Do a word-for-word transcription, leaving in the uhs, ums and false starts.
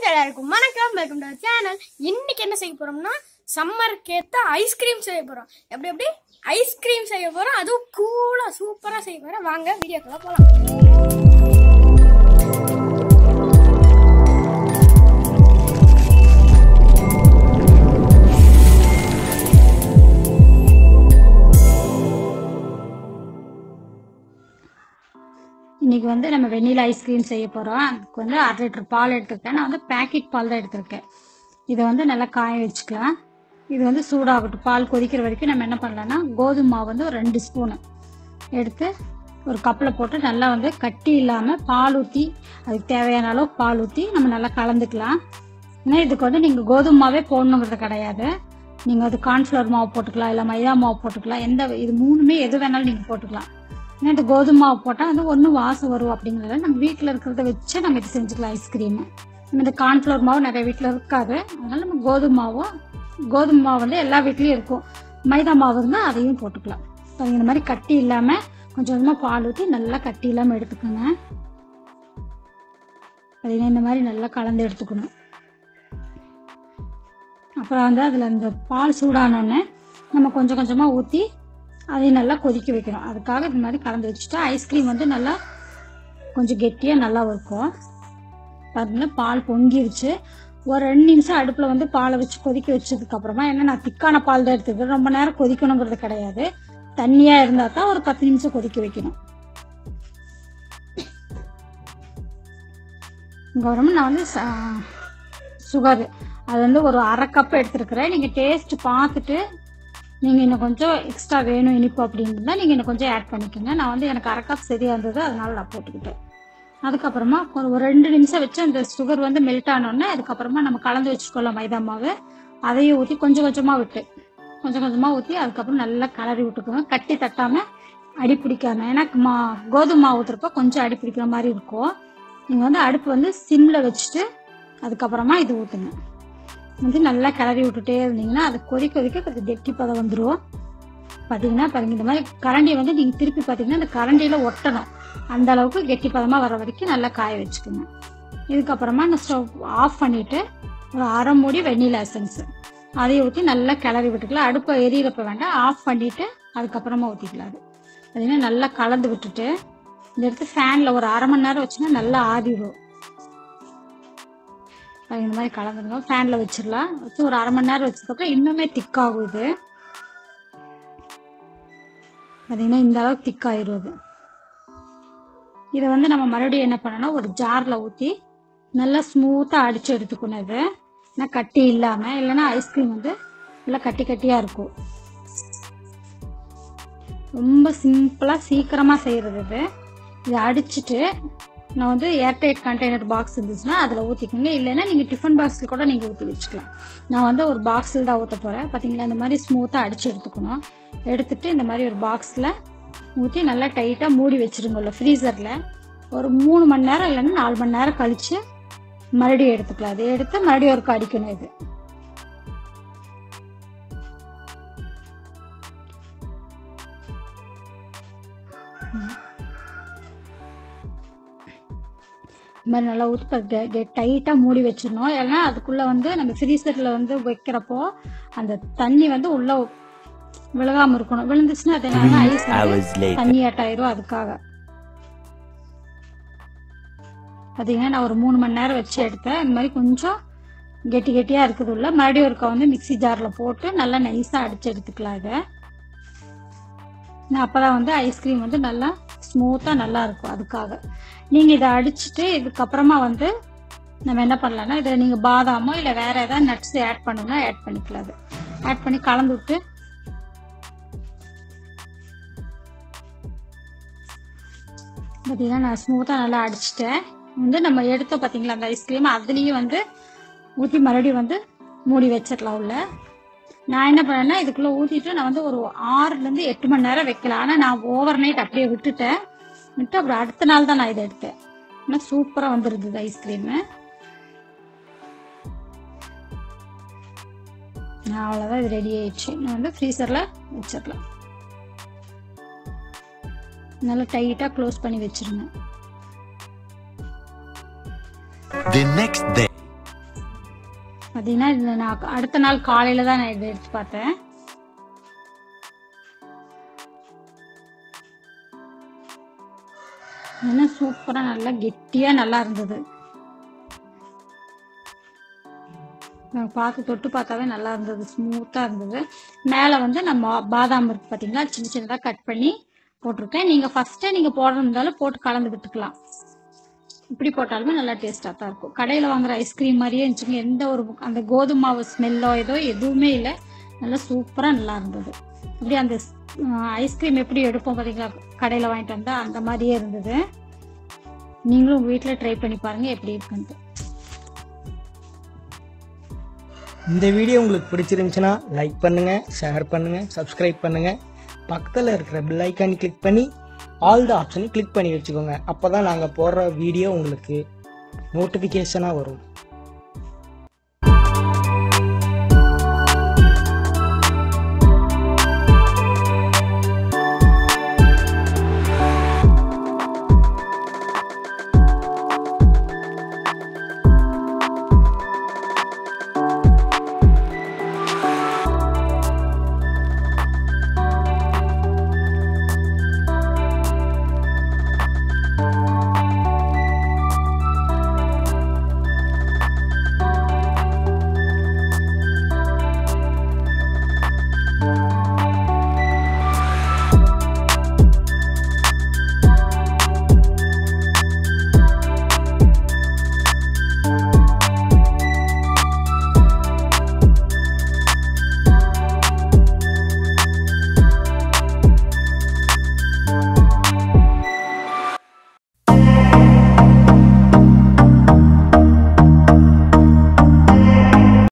எல்லாருக்கும் வணக்கம், welcome to channel. இன்னைக்கு என்ன செய்ய போறோம்னா சம்மருக்கு ஏத்த ஐஸ்கிரீம் செய்ய போறோம். எப்படி எப்படி ஐஸ்கிரீம் செய்ய போறோம், அதுவும் கூலா சூப்பரா செய்ய போறோம். வாங்க வீடியோக்குள்ள போலாம். இன்னைக்கு வந்து நம்ம வெண்ணிலா ஐஸ்கிரீம் செய்ய போகிறோம். அதுக்கு வந்து அரை லிட்டர் பால் எடுத்துருக்கேன். நான் வந்து பேக்கெட் பால் தான் எடுத்திருக்கேன். இதை வந்து நல்லா காய வச்சுக்கலாம். இது வந்து சூடாகட்டும். பால் கொதிக்கிற வரைக்கும் நம்ம என்ன பண்ணலாம்னா, கோதுமை மாவு வந்து ஒரு ரெண்டு ஸ்பூனு எடுத்து ஒரு கப்பில் போட்டு நல்லா வந்து கட்டி இல்லாமல் பால் ஊற்றி, அதுக்கு தேவையான அளவு பால் ஊற்றி நம்ம நல்லா கலந்துக்கலாம். ஏன்னா இதுக்கு வந்து நீங்கள் கோதுமை மாவே போடணுங்கிறது கிடையாது. நீங்கள் அது கார்ன்ஃப்ளவர் மாவு போட்டுக்கலாம், இல்லை மைதா மாவு போட்டுக்கலாம். எந்த இது மூணுமே எது வேணாலும் நீங்கள் போட்டுக்கலாம். ஏன்னா இந்த கோதுமை மாவு போட்டால் வந்து ஒன்றும் வாசம் வரும் அப்படிங்கிறத நம்ம வீட்டில் இருக்கிறத வச்சு நம்ம இது செஞ்சுக்கலாம் ஐஸ்கிரீமு. நம்ம இந்த கார்ன்ஃப்ளவர் மாவு நிறைய வீட்டில் இருக்காது, அதனால நம்ம கோதுமை மாவும் கோதுமை மாவு வந்து எல்லா வீட்லேயும் இருக்கும். மைதா மாவு இருந்தால் அதையும் போட்டுக்கலாம். ஸோ இந்த மாதிரி கட்டி இல்லாமல் கொஞ்சம் கொஞ்சமாக பால் ஊற்றி நல்லா கட்டி இல்லாமல் எடுத்துக்கோங்க. அது இந்த மாதிரி நல்லா கலந்து எடுத்துக்கணும். அப்புறம் வந்து அதில் இந்த பால் சூடானோடனே நம்ம கொஞ்சம் கொஞ்சமாக ஊற்றி அதையும் நல்லா கொதிக்க வைக்கணும். அதுக்காக இந்த மாதிரி கலந்து வச்சுட்டா ஐஸ்கிரீம் வந்து நல்லா கொஞ்சம் கெட்டியாக நல்லா இருக்கும். பாருங்க, பால் பொங்கிருச்சு. ஒரு ரெண்டு நிமிஷம் அடுப்பில் வந்து பாலை வச்சு கொதிக்க வச்சதுக்கப்புறமா, ஏன்னா நான் திக்கான பால் தான் எடுத்துக்கிறேன், ரொம்ப நேரம் கொதிக்கணுங்கிறது கிடையாது. தண்ணியாக இருந்தால் தான் ஒரு பத்து நிமிஷம் கொதிக்க வைக்கணும். அப்புறமா நான் வந்து சுகர் அது வந்து ஒரு அரை கப் எடுத்துருக்கிறேன். நீங்கள் டேஸ்ட் பார்த்துட்டு நீங்கள் இன்னும் கொஞ்சம் எக்ஸ்ட்ரா வேணும் இனிப்பு அப்படின்னா நீங்கள் இன்னும் கொஞ்சம் ஆட் பண்ணிக்கோங்க. நான் வந்து எனக்கு அரை கப் சரியாக இருந்தது, அதனால நான் போட்டுக்கிட்டேன். அதுக்கப்புறமா ஒரு ரெண்டு நிமிஷம் வச்சு அந்த சுகர் வந்து மெல்ட் ஆனோடனே அதுக்கப்புறமா நம்ம கலந்து வச்சுக்கொள்ளலாம் மைதா மாவு. அதையும் ஊற்றி கொஞ்சம் கொஞ்சமாக விட்டு கொஞ்சம் கொஞ்சமாக ஊற்றி அதுக்கப்புறம் நல்லா கலரி விட்டுக்கோங்க. கட்டி தட்டாமல் அடி பிடிக்காம. ஏன்னா மா கோதுமை மாவு ஊற்றுறப்ப கொஞ்சம் அடி பிடிக்கிற மாதிரி இருக்கும். நீங்கள் வந்து அடுப்பு வந்து சிம்மில் வச்சுட்டு அதுக்கப்புறமா இது ஊற்றுங்க. வந்து நல்லா கிளறி விட்டுட்டே இருந்தீங்கன்னா அது கொதிக்க கொதிக்க கொஞ்சம் கெட்டி பதம் வந்துடும். பார்த்தீங்கன்னா பாருங்க, இந்த மாதிரி கரண்டியை வந்து நீங்கள் திருப்பி பார்த்தீங்கன்னா அந்த கரண்டியில் ஒட்டணும். அந்த அளவுக்கு கெட்டி பதமாக வர வரைக்கும் நல்லா காய வச்சுக்கோங்க. இதுக்கப்புறமா நான் ஸ்டவ் ஆஃப் பண்ணிவிட்டு ஒரு அரை மூடி வெண்ணிலா எசன்ஸ் அதையும் ஊற்றி நல்லா கிளறி விட்டுக்கலாம். அடுப்பை எரியறப்ப வேண்டாம், ஆஃப் பண்ணிவிட்டு அதுக்கப்புறமா ஊற்றிக்கலாம். அது பார்த்தீங்கன்னா நல்லா கலந்து விட்டுட்டு இந்த இடத்து ஃபேனில் ஒரு அரை மணி நேரம் வச்சுன்னா நல்லா ஆறிடும். இந்த மாதிரி கலந்துருங்க. ஃபேனில் வச்சிடலாம். வச்சு ஒரு அரை மணி நேரம் வச்சதுக்கப்புறம் இன்னுமே திக்காகும். இது பார்த்தீங்கன்னா இந்த அளவுக்கு திக்காயிரும். இதை வந்து நம்ம மறுபடியும் என்ன பண்ணணும், ஒரு ஜாரில் ஊற்றி நல்லா ஸ்மூத்தாக அடித்து எடுத்துக்கணும். இது ஏன்னா கட்டி இல்லாமல், இல்லைன்னா ஐஸ்கிரீம் வந்து நல்லா கட்டி கட்டியாக இருக்கும். ரொம்ப சிம்பிளாக சீக்கிரமாக செய்கிறது இது. இதை அடிச்சுட்டு நான் வந்து ஏர்டைட் கண்டெய்னர் பாக்ஸ் இருந்துச்சுன்னா அதில் ஊற்றிக்கோங்க. இல்லைன்னா நீங்கள் டிஃபன் பாக்ஸில் கூட நீங்கள் ஊற்றி வச்சுக்கலாம். நான் வந்து ஒரு பாக்ஸில் தான் ஊற்ற போகிறேன். பார்த்தீங்களா, இந்த மாதிரி ஸ்மூத்தாக அடித்து எடுத்துக்கணும். எடுத்துகிட்டு இந்த மாதிரி ஒரு பாக்ஸில் ஊற்றி நல்லா டைட்டாக மூடி வச்சுருங்கல்ல ஃப்ரீசரில். ஒரு மூணு மணி நேரம் இல்லைன்னா நாலு மணி நேரம் கழித்து மறுபடியும் எடுத்துக்கலாம். அதை எடுத்து மறுபடியும் ஒருக்க அடிக்கணும். இது இந்த மாதிரி நல்லா ஊற்றி டைட்டாக மூடி வச்சிடணும். ஏன்னா அதுக்குள்ளே வந்து நம்ம ஃப்ரீசரில் வந்து வைக்கிறப்போ அந்த தண்ணி வந்து உள்ளே விழுகாமல் இருக்கணும். விழுந்துச்சுன்னா அது என்னன்னா ஐஸ் தண்ணி ஆட்டாயிரும். அதுக்காக பார்த்தீங்கன்னா நான் ஒரு மூணு மணி நேரம் வச்சு எடுத்தேன். இந்த மாதிரி கொஞ்சம் கெட்டி கெட்டியாக இருக்குது உள்ள. மறுபடியும் ஒருக்கா வந்து மிக்சி ஜாரில் போட்டு நல்லா நைஸாக அடித்து எடுத்துக்கலாம். இதை அப்போ தான் வந்து ஐஸ்கிரீம் வந்து நல்லா ஸ்மூத்தாக நல்லா இருக்கும். அதுக்காக நீங்கள் இதை அடிச்சுட்டு இதுக்கப்புறமா வந்து நம்ம என்ன பண்ணலாம்னா, இதை நீங்கள் பாதாமோ இல்லை வேறு ஏதாவது நட்ஸ் ஆட் பண்ணணும்னா ஆட் பண்ணிக்கலாம். அது ஆட் பண்ணி கலந்து விட்டு பார்த்தீங்கன்னா நான் ஸ்மூத்தாக நல்லா அடிச்சுட்டேன். வந்து நம்ம எடுத்த பார்த்தீங்களா அந்த ஐஸ்கிரீம், அதுலேயும் வந்து ஊற்றி மறுபடியும் வந்து மூடி வச்சிடலாம் உள்ள. நான் என்ன பண்ணேன்னா இதுக்குள்ளே ஊற்றிட்டு நான் வந்து ஒரு ஆறுலேருந்து எட்டு மணி நேரம் வைக்கலாம். ஆனால் நான் ஓவர் நைட் அப்படியே விட்டுட்டேன். விட்டு அப்புறம் அடுத்த நாள் தான் நான் இதை எடுத்தேன். ஆனால் சூப்பராக வந்துருந்தது ஐஸ்கிரீமு. நான் அவ்வளோதான், இது ரெடி ஆயிடுச்சு. நான் வந்து ஃப்ரீசரில் வச்சிடலாம். நல்லா டைட்டாக க்ளோஸ் பண்ணி வச்சிருங்க. The next day. பார்த்தீங்கன்னா இது நான் அடுத்த நாள் காலையில் தான் நான் இதை எடுத்து பார்த்தேன். ஏன்னா சூப்பராக நல்லா கெட்டியாக நல்லா இருந்தது. நான் பார்த்து தொட்டு பார்த்தாவே நல்லா இருந்தது, ஸ்மூத்தாக இருந்தது. மேலே வந்து நம்ம பாதாம் இருக்கு பார்த்தீங்களா, சின்ன சின்னதாக கட் பண்ணி போட்டிருக்கேன். நீங்கள் ஃபஸ்ட்டே நீங்கள் போடுறதுனாலும் போட்டு கலந்து விட்டுக்கலாம். இப்படி போட்டாலுமே நல்லா டேஸ்ட்டாக தான் இருக்கும். கடையில் வாங்குற ஐஸ்கிரீம் மாதிரியே இருந்துச்சுங்க. எந்த ஒரு அந்த கோதுமை மாவு ஸ்மெல்லோ ஏதோ எதுவுமே இல்லை. நல்லா சூப்பராக நல்லா இருந்தது. இப்படி அந்த ஐஸ்கிரீம் எப்படி எடுப்போம் பார்த்தீங்களா கடையில் வாங்கிட்டு வந்தால் அந்த மாதிரியே இருந்தது. நீங்களும் உங்கள் வீட்டில் ட்ரை பண்ணி பாருங்கள் எப்படி இருக்குன்ட்டு. இந்த வீடியோ உங்களுக்கு பிடிச்சிருந்துச்சுன்னா லைக் பண்ணுங்கள், ஷேர் பண்ணுங்கள், சப்ஸ்கிரைப் பண்ணுங்கள். பக்கத்தில் இருக்கிற பெல் ஐக்கான் கிளிக் பண்ணி ஆல் த ஆப்ஷனை கிளிக் பண்ணி வச்சுக்கோங்க. அப்போ தான் நாங்கள் போடுற வீடியோ உங்களுக்கு நோட்டிஃபிகேஷனாக வரும்.